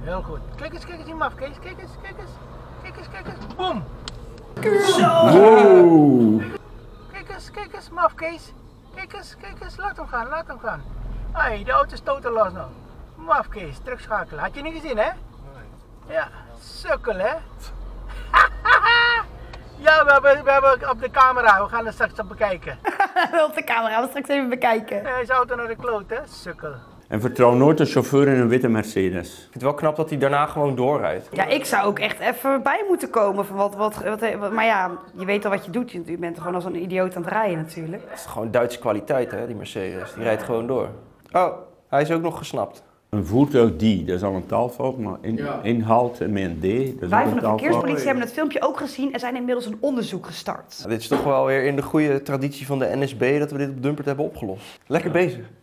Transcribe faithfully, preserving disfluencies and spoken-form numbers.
Heel goed. Kijk eens, kijk eens die maf, Kees. Kijk eens, kijk eens. Kijk eens, kijk eens. Boom. Zo. Wow. Kijk eens, kijk eens, maf, Kees. Kijk eens, kijk eens. Laat hem gaan, laat hem gaan. Hé, de auto stoot er los nog. Maf, Kees. Terugschakelen. Had je niet gezien, hè? Nee. Ja, sukkel, hè? Ja, we hebben, we hebben op de camera. We gaan het straks op bekijken. Op de camera, we straks even bekijken. Hij is auto naar de kloot, hè? Sukkel. En vertrouw nooit een chauffeur in een witte Mercedes. Ik vind het wel knap dat hij daarna gewoon doorrijdt. Ja, ik zou ook echt even bij moeten komen van wat, wat, wat, wat maar ja, je weet al wat je doet. Je, je bent gewoon als een idioot aan het rijden natuurlijk. Het is gewoon Duitse kwaliteit, hè, die Mercedes. Die rijdt gewoon door. Oh, hij is ook nog gesnapt. Een voertuig die, dat is al een taalfout, maar in, Ja. inhaalt met een D, dat is Wij ook van een de taalfout. verkeerspolitie hebben het filmpje ook gezien en zijn inmiddels een onderzoek gestart. Ja, dit is toch wel weer in de goede traditie van de N S B dat we dit op Dumpert hebben opgelost. Lekker bezig.